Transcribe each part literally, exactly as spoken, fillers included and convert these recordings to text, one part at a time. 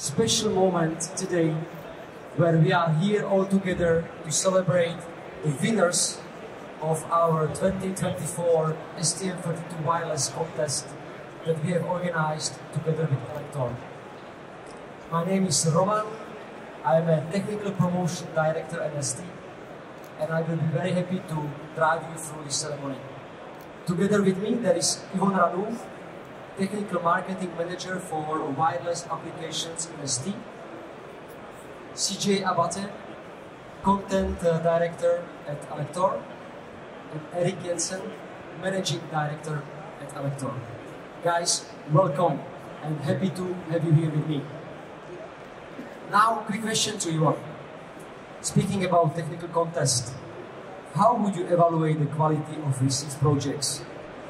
special moment today where we are here all together to celebrate the winners of our twenty twenty-four S T M thirty-two Wireless Contest that we have organized together with Elektor. My name is Roman. I am a Technical Promotion Director at S T, and I will be very happy to drive you through this ceremony. Together with me there is Alain, Technical Marketing Manager for Wireless Applications in S T, C J Abate, Content uh, Director at Elektor, and Erik Jansen, Managing Director at Elektor. Guys, welcome and happy to have you here with me. Now, quick question to you all. Speaking about technical contest, how would you evaluate the quality of received projects?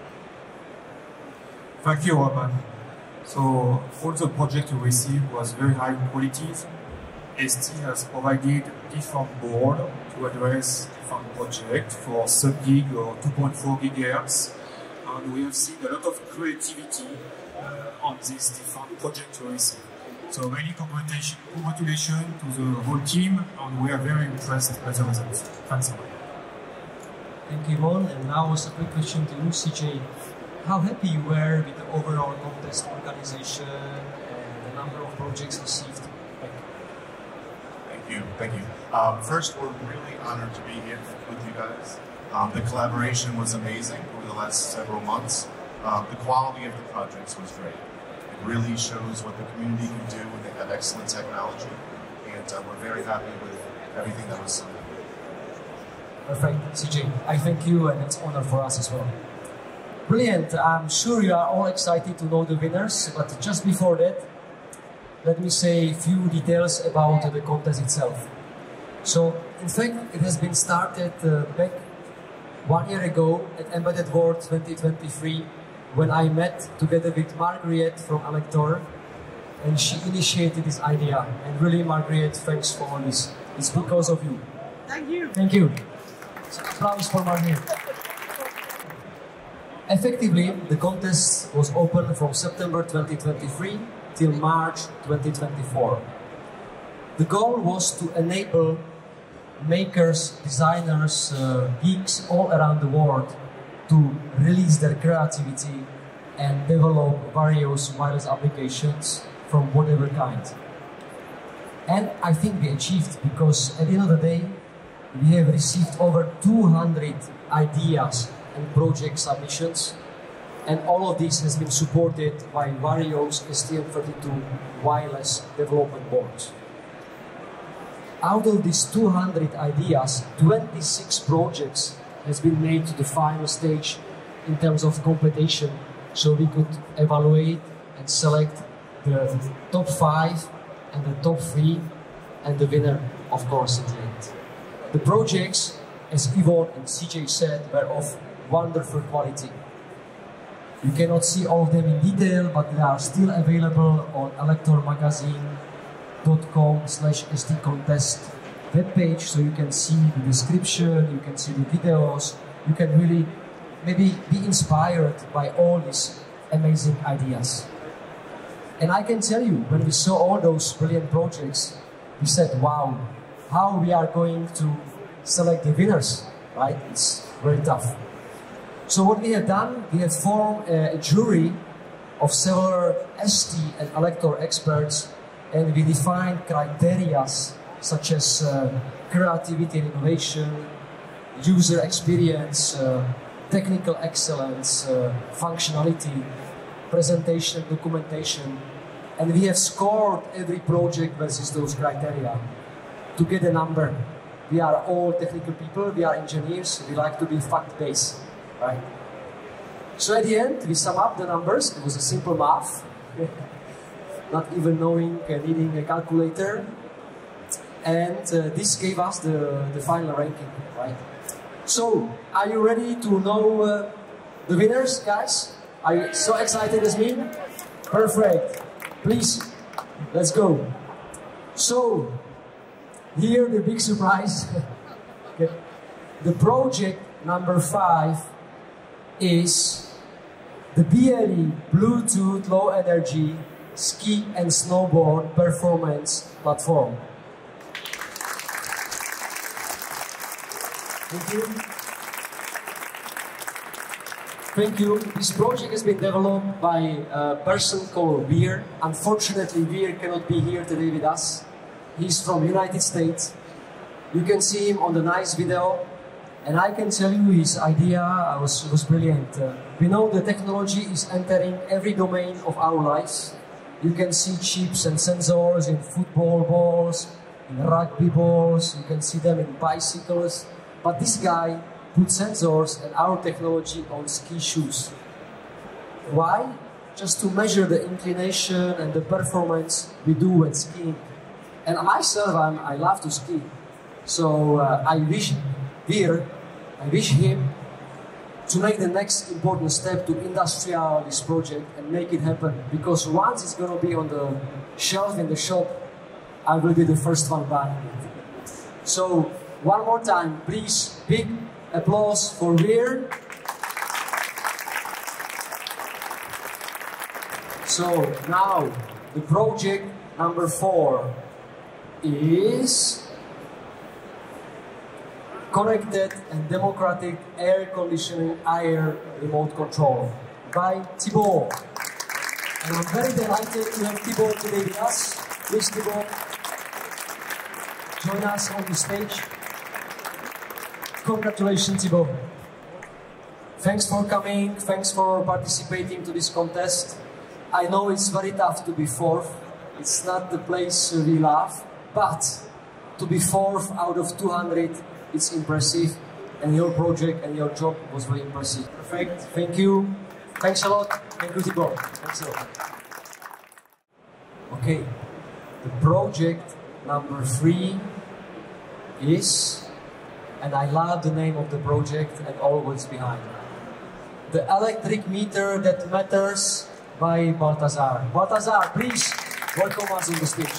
Thank you, Roman. So, all the projects you received was very high quality. S T has provided different board to address different projects for sub-gig or two point four gigahertz. And we have seen a lot of creativity uh, on these different projects we received. So, many congratulations, congratulations to the whole team, and we are very impressed by the results. Thanks a lot. Thank you, Mon. And now also a quick question to you, C J. How happy you were with the overall contest organization and the number of projects received? Thank you. Thank you. Um, first, we're really honored to be here with you guys. Um, the collaboration was amazing over the last several months. Um, the quality of the projects was great. It really shows what the community can do when they have excellent technology, and uh, we're very happy with everything that was submitted. Perfect, C J. I thank you, and it's an honor for us as well. Brilliant. I'm sure you are all excited to know the winners, but just before that, let me say a few details about the contest itself. So, in fact, it has been started uh, back one year ago at Embedded World twenty twenty-three, when I met together with Margaret from Elektor, and she initiated this idea. And really, Margaret, thanks for all this. It's because of you. Thank you. Thank you. So, applause for Margaret. Effectively, the contest was open from September twenty twenty-three till March twenty twenty-four. The goal was to enable makers, designers, uh, geeks all around the world to release their creativity and develop various wireless applications from whatever kind. And I think we achieved, because at the end of the day, we have received over two hundred ideas and project submissions, and all of this has been supported by various S T M thirty-two wireless development boards. Out of these two hundred ideas, twenty-six projects has been made to the final stage in terms of completion, so we could evaluate and select the top five and the top three, and the winner, of course, at the end. The projects, as Yvonne and C J said, were of wonderful quality. You cannot see all of them in detail, but they are still available on elektor magazine dot com slash S T contest webpage, so you can see the description, you can see the videos, you can really maybe be inspired by all these amazing ideas. And I can tell you, when we saw all those brilliant projects, we said, wow, how we are going to select the winners, right? It's very tough. So what we have done, we have formed a jury of several S T and Elektor experts, and we defined criteria such as uh, creativity and innovation, user experience, uh, technical excellence, uh, functionality, presentation, documentation, and we have scored every project versus those criteria to get a number. We are all technical people, we are engineers, we like to be fact-based. Right. So at the end, we sum up the numbers. It was a simple math, not even knowing, uh, needing a calculator, and uh, this gave us the, the final ranking, right? So, are you ready to know uh, the winners, guys? Are you so excited as me? Perfect. Please, let's go. So, here the big surprise. Okay. The project number five is the B L E Bluetooth Low Energy ski and snowboard performance platform. Thank you. Thank you. This project has been developed by a person called Veer. Unfortunately, Veer cannot be here today with us. He's from United States. You can see him on the nice video. And I can tell you his idea was, was brilliant. Uh, we know the technology is entering every domain of our lives. You can see chips and sensors in football balls, in rugby balls, you can see them in bicycles. But this guy put sensors and our technology on ski shoes. Why? Just to measure the inclination and the performance we do when skiing. And myself, I'm, I love to ski. So uh, I wish Veer, I wish him to make the next important step to industrialize this project and make it happen. Because once it's going to be on the shelf in the shop, I will be the first one buying it. So one more time, please, big applause for Veer. So now the project number four is connected and democratic air conditioning air remote control by Thibaut. And I'm very delighted to have Thibaut today with us. Please, Thibaut, join us on the stage. Congratulations, Thibaut. Thanks for coming, thanks for participating to this contest. I know it's very tough to be fourth. It's not the place we love, but to be fourth out of two hundred, it's impressive. And your project and your job was very impressive. Perfect, thank you. Thanks a lot. Thank you, Thibaut. Thanks a lot. Okay, the project number three is, and I love the name of the project and all what's behind. The electric meter that matters by Balthazar. Balthazar, please welcome us on the stage.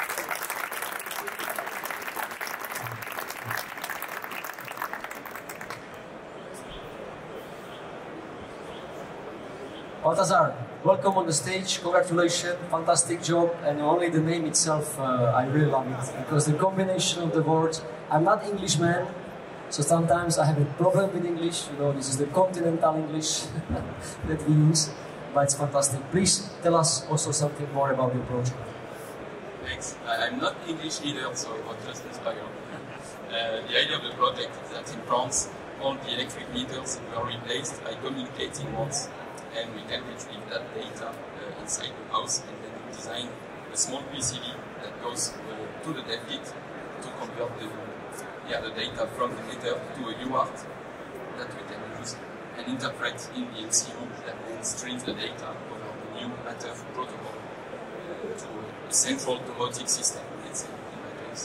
Balthazar, welcome on the stage. Congratulations, fantastic job. And only the name itself, uh, I really love it. Because the combination of the words, I'm not Englishman, so sometimes I have a problem with English. You know, this is the continental English that we use, but it's fantastic. Please tell us also something more about your project. Thanks. I'm not English either, so I was just inspired. Uh, the idea of the project is that in France, all the electric meters were replaced by communicating ones, and we can retrieve that data uh, inside the house, and then we design a small P C B that goes uh, to the dev kit to convert the Yeah, the data from the meter to a U A R T that we can use and interpret in the M C U that then streams the data over the new matter protocol to a central domotic system, let's say, in my case.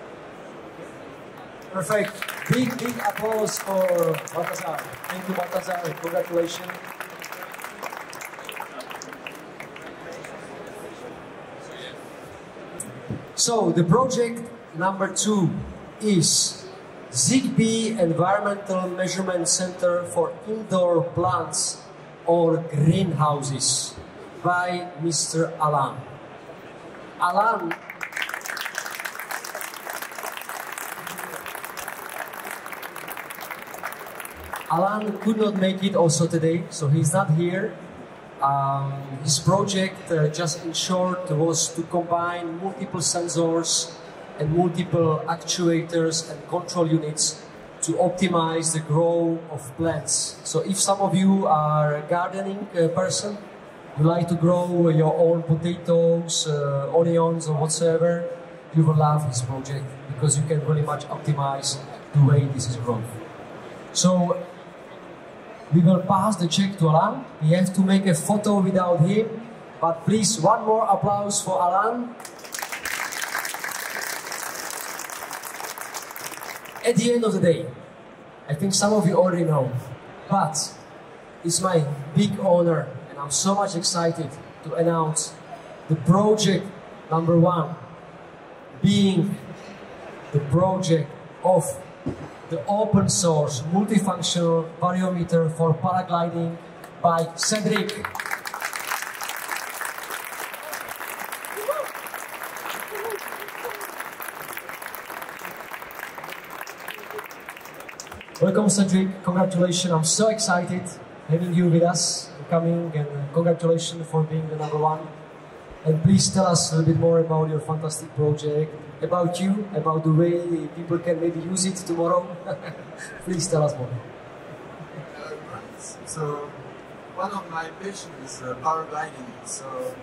Perfect. Big, big applause for Balthazar. Thank you, Balthazar. Congratulations. So, the project number two is Zigbee Environmental Measurement Center for Indoor Plants or Greenhouses by Mister Alain. Alain Alain could not make it also today, so he's not here. Um, his project, uh, just in short, was to combine multiple sensors and multiple actuators and control units to optimize the growth of plants. So if some of you are a gardening uh, person, you like to grow your own potatoes, uh, onions or whatsoever, you will love this project because you can really much optimize the way this is grown. So we will pass the check to Alain. We have to make a photo without him, but please one more applause for Alain. At the end of the day, I think some of you already know, but it's my big honor and I'm so much excited to announce the project number one being the project of the Open Source Multifunctional Variometer for Paragliding by Cédric. Welcome, Cédric. Congratulations. I'm so excited having you with us, coming, and congratulations for being the number one. And please tell us a little bit more about your fantastic project, about you, about the way people can maybe use it tomorrow. Please tell us more. Uh, so, one of my passions is uh, paragliding. So,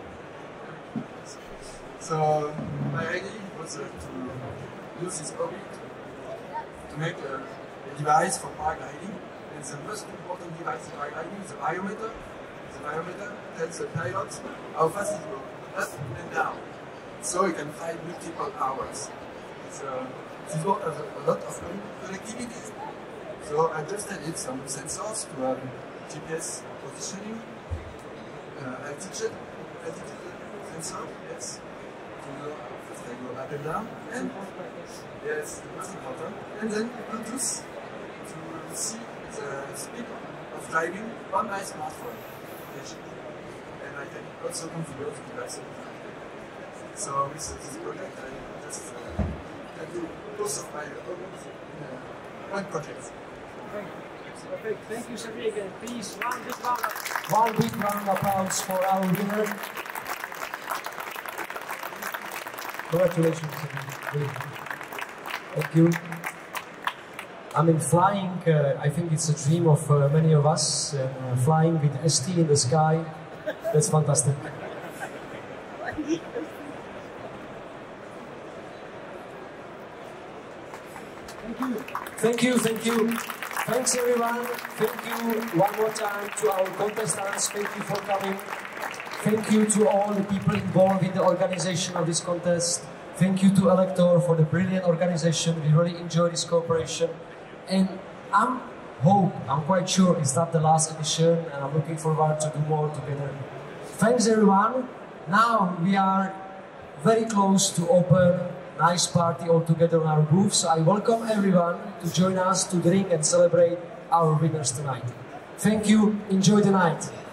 so my idea was uh, to use this hobby to, to make a, a device for paragliding. And the most important device in paragliding is the variometer. The variometer tells the pilot how fast it goes, up and down. So you can fly multiple hours. So this board has a lot of connectivity. So I just added some sensors to have G P S positioning, uh, altitude, altitude sensor, yes, to know how fast I go up and down, and yes, the most important, and then Bluetooth to see the speed of driving on my smartphone. And I can also configure the device. So with this project, I just uh, can do both of my uh, one project. Perfect. Thank you, Cédric, and please one big round of One big round of applause for our winner. Congratulations, Cédric. Thank you. I mean, flying, uh, I think it's a dream of uh, many of us. Uh, flying with S T in the sky, that's fantastic. Thank you, thank you. Thanks everyone. Thank you one more time to our contestants. Thank you for coming. Thank you to all the people involved in the organization of this contest. Thank you to Elektor for the brilliant organization. We really enjoy this cooperation. And I'm hope, I'm quite sure it's not the last edition, and I'm looking forward to do more together. Thanks everyone. Now we are very close to open nice party all together on our booth, so I welcome everyone to join us to drink and celebrate our winners tonight. Thank you, enjoy the night.